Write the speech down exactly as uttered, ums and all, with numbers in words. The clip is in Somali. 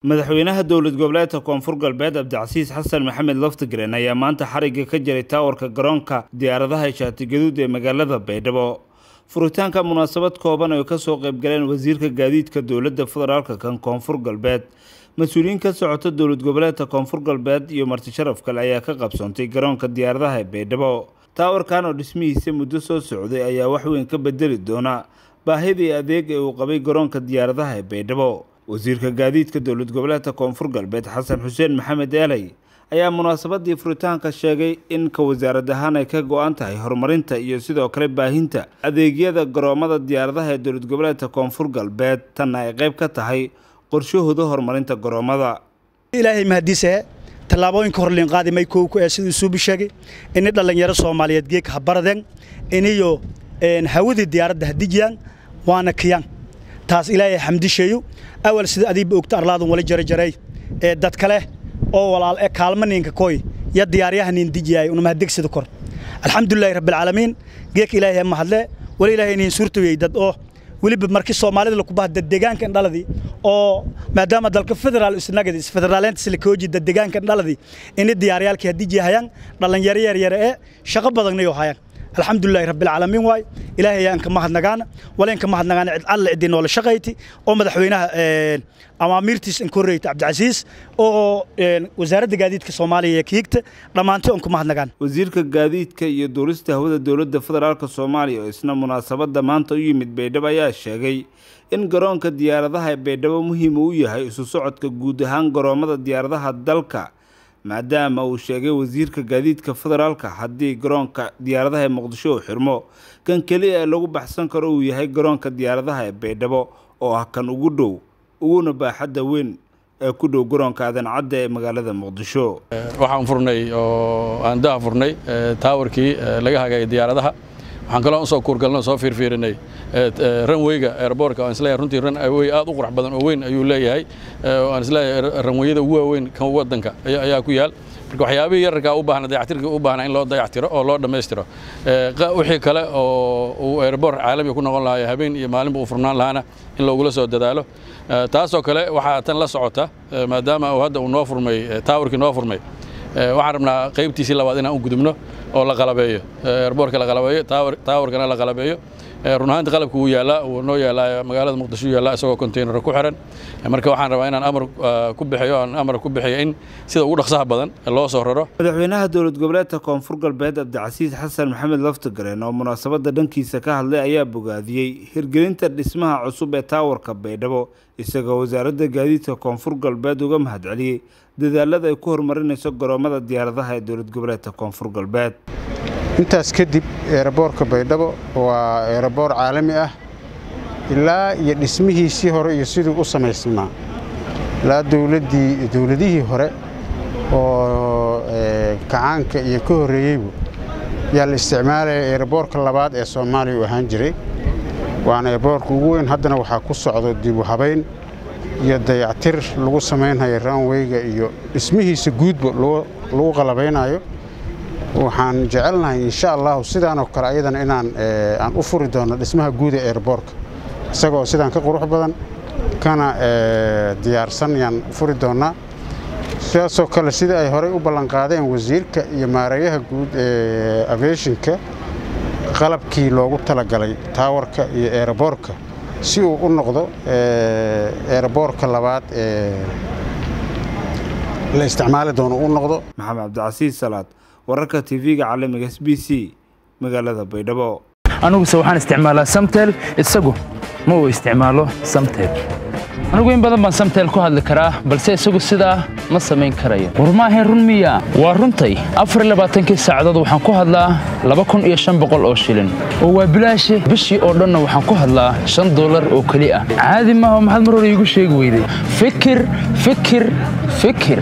madaxweynaha dowlad goboleedka koonfur galbeed Cabdicasiis Xasan Maxamed Laftigreen ayaa maanta xariga ka jiray taawarka garoonka diyaaradaha Shaati Gaduud ee magaalada Baydhabo. Furitaanka munaasabad kooban oo ka soo qayb galeen wasiirka gaadiidka dowladda federaalka kan koonfur galbeed, mas'uuliyiin ka socota dowlad goboleedka koonfur galbeed iyo marti sharaf kale ayaa ka qabsoontay garoonka diyaaradaha ee Baydhabo. Taawarkan oo dhismihiisa muddo soo socday ayaa wax weyn ka bedeli doona baahidii adeeg ee uu qabay garoonka diyaaradaha ee Baydhabo. wasiirka gaadiidka dowlad goboleedka koonfur galbeed Xasan Xuseen Maxamed Eelay ayaa munaasabadii furitaanka sheegay in ka wasaarad ahaan ay ka go'an tahay horumarinta iyo sidoo kale baahinta adeegyada garoomada diyaaradaha ee dowlad goboleedka koonfur galbeed tan ay qayb ka tahay qorshahooda horumarinta garoomada. ilaahay mahadiise tallaabooyinka horleen qaadimay koow ku ee sidoo soo bisheegay in dhalinyaro Soomaaliyeed geek habaradeen iniyo een hawada diyaaradda hadijiyaan waana kiyaan taas ilaahay xamdisheeyo awal sida adiib ogta arlaadun wali jare jaray ee dad kale oo walaal ee kaalmaninka kooy ya diyaaryahanin dijiyay una mahadigsida kor alxamdulillaah rabbil caalamiin geek ilaahay ma hadle wali ilaahay in suurtooyay dad oo waliba markii Soomaalida la ku baahda deegaanka dhaladii oo maadaama dalka federaal isnagad is federaalent silkooji dad deegaanka dhaladii in diyaaryaalkii hadijiyayaan dhalinyaro yar yar ee shaqo badan iyo hayaan alxamdulillaah rabbil caalamiin way ilaahay aan ka mahadnagaan waleen ka mahadnagaan cid alla idin wala shaqayti oo madaxweynaha ee amaamirtiis in koreeyta Cabdicasiis oo wasaaradda gaadiidka Soomaaliya kiigta dhamaantii on ka mahadnagaan wasiirka gaadiidka iyo duulista hawada dowladda federaalka Soomaaliya oo isna munaasabada maanta u yimid Baydhabo ayaa sheegay in garoonka diyaaradaha ee Baydhabo muhiim u yahay isu socodka guud ahaan garoomada diyaaradaha dalka maadaama uu sheegay wasiirka gaadiidka federaalka haddii garoonka diyaaradaha ee Muqdisho uu xirmo kan kaliya ee lagu baxsan karo uu yahay garoonka diyaaradaha ee Baydhabo oo ah kan ugu dhow uguna baaxadda weyn ee ku dhow garoonka aadan cadde ee magaalada Muqdisho. waxaan furnay oo aan daa furnay taawarkii laga hagay diyaaradaha waxaan kala soo kurgalno soo fiirfiirinay runwayga airportka aan isleeyahay runtii runway aad u qurux badan oo weyn ayuu leeyahay aan isleeyahay runwayada ugu weyn kan wadanka ayaa ku yaal marka waxyaabihii yararka u baahan dayactirka u baahan in loo dayactiro oo loo dhameystiro wixii kale oo uu airport caalami ku noqon lahaa habeen iyo maalinba u furnaan lahaana in loogu soo dadaalo taasoo kale waxa tan la socota maadaama uu hadda uu noo furmay taawarkii noo furmay waxaan rabnaa qaybtiisii labaad inaan u gudubno oo la qalabeeyo airportka la qalabeeyo taawarkana la qalabeeyo run ahaantii qalabku uu yaala uu noo yaala magaalada Muqdisho yaala isagoo container ku xiran marka waxaan rabaa inaan amar ku bixiyo aan amar ku bixiyo in sida ugu dhaqsaha badan loo soo raro. madaxweynaha dowlad goboleedka koonfur galbeed Cabdicasiis Xasan Maxamed Laftigreen oo munaasabada dhankiisa ka hadlay ayaa bogaadiyay hirgelinta dhismaha cusub ee taawarka Baydhabo isagoo wasaaradda gaadiidka koonfur galbeed uga mahadceliyay dadaalada ay ku horumarinayso garoomada diyaaradaha ee dowlad goboleedka koonfur galbeed. intaas kadib airportka Baydhabo waa airport caalami ah ilaa iyo dhismihiisii hore iyo sidii u sameysnaa la dawladii dawladihii hore oo kacaanka iyo ka horeeyay yaa la isticmaalay airportka labaad ee Soomaaliya u ahaan jiray waana airportka ugu weyn haddana waxa ku socdo dib u habeyn iyo dayactir lagu sameeyay runwayga iyo dhismihiisa guudba lagu qalabeynayo waxaan jecelnahay insha Allah sidaan oo kale ayadana inaan aan u furi doono dhismaha guud ee airportka isagoo sidaan ka qurux badan kana diyaarsan yaan furi doona sidaasoo kale sida ay hore u ballan qaadeen wasiirka iyo maareeyaha guud ee aviationka qalabkii loogu talagalay taawarka iyo airportka si uu u noqdo airportka labaad ee la isticmaali doono uu noqdo. Maxamed Cabdicasiis Salaad wararka T V-ga caalamiga S B C magaalada Baydhabo. anigu waxaan isticmaalaa Samtel isagu ma uu isticmaalo Samtel anigu in badan baan Samtel ku hadli karaa balse isagu sidaa ma sameyn karayo war ma ahayn run miya waa runtay afar iyo labaatan saacadood waxaan ku hadlaa laba kun iyo shan boqol oo shilin oo waa bilaash bishii oo dhan waxaan ku hadlaa shan dollar oo kaliya caadi ma aha maxaad mar hore igu sheegi weyday fikir fikir fikir